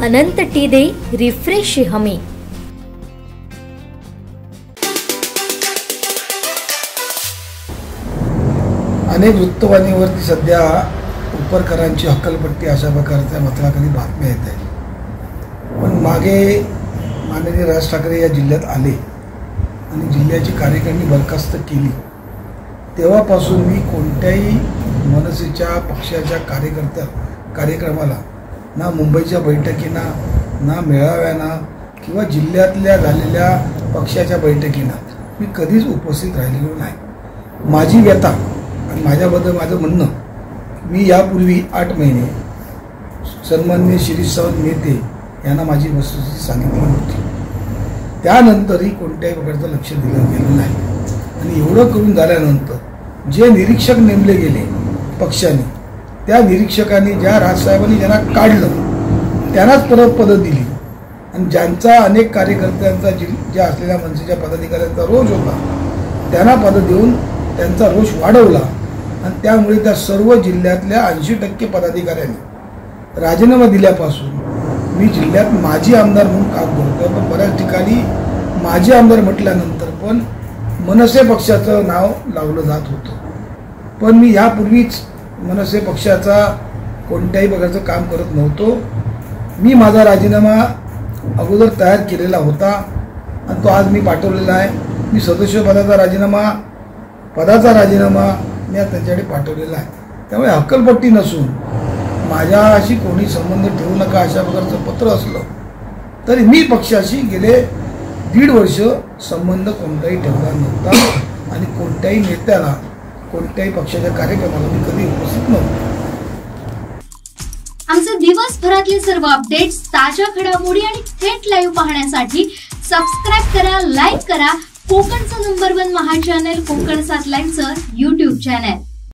अनंत टीदे refresh हमी। अनेक वृत्तवाहिनीवरती सध्या उपरकरांची हक्कलपट्टी अशा प्रकारच्या मतलाखाली बातम्या येत आहेत। पण मागे माननीय राज ठाकरे या जिल्ह्यात आले आणि जिल्ह्याची कार्यकारिणी बरखास्त केली तेव्हापासून मी कोणत्याही मनसेच्या पक्षाच्या कार्यक्रमाला ना मुंबईच्या बैठकींना ना मेळाव्यांना किंवा जिल्ह्यातल्या झालेल्या पक्षाच्या बैठकींना मी कधीच उपस्थित राहिलेलो नाही। माझी व्यथा आणि माझ्याबद्दल माझं म्हणणं, मी यापूर्वी 8 महिने सन्माननीय शिरीष सावंत नेते यांना माझी वस्तुस्थिती सांगितली होती, त्यानंतरही कोणत्याही प्रकारचं लक्ष दिलं गेलं नाही। आणि एवढं करून झाल्यानंतर जे निरीक्षक नेमले गेले पक्षाने, त्या निरीक्षकांनी ज्या राजसाहेबांनी ज्यांना काढलं त्यांनाच परत पदं दिली आणि ज्यांचा अनेक कार्यकर्त्यांचा ज्या असलेल्या मनसेच्या पदाधिकाऱ्यांचा रोष होता त्यांना पदं देऊन त्यांचा रोष वाढवला आणि त्यामुळे त्या सर्व जिल्ह्यातल्या 80% पदाधिकाऱ्यांनी राजीनामा दिल्यापासून मी जिल्ह्यात माजी आमदार म्हणून काम करतो। पण बऱ्याच ठिकाणी माजी आमदार म्हटल्यानंतर पण मनसे पक्षाचं नाव लावलं जात होतं। पण मी यापूर्वीच मनसे पक्षाचा कोणत्याही प्रकारचं काम करत नव्हतो। मी माझा राजीनामा अगोदर तयार केलेला होता आणि तो आज मी पाठवलेला आहे। मी सदस्य पदाचा राजीनामा मी आज त्यांच्याकडे पाठवलेला आहे। त्यामुळे हक्कलपट्टी नसून माझ्याशी कोणी संबंध ठेवू नका अशा प्रकारचं पत्र असलं तरी मी पक्षाशी गेले 1.5 वर्ष संबंध कोणताही ठेवला नव्हता आणि कोणत्याही नेत्याला कोणत्याही पक्षाच्या कार्यक्रमाला मी कधी उपस्थित नव्हतो। आमचे दिवसभरातले सर्व अपडेट्स, ताज्या घडामोडी आणि थेट लाईव्ह पाहण्यासाठी सबस्क्राइब करा, लाईक करा कोकणचं नंबर 1 महा चॅनल कोकण 7 लाईव्हचं YouTube चॅनल।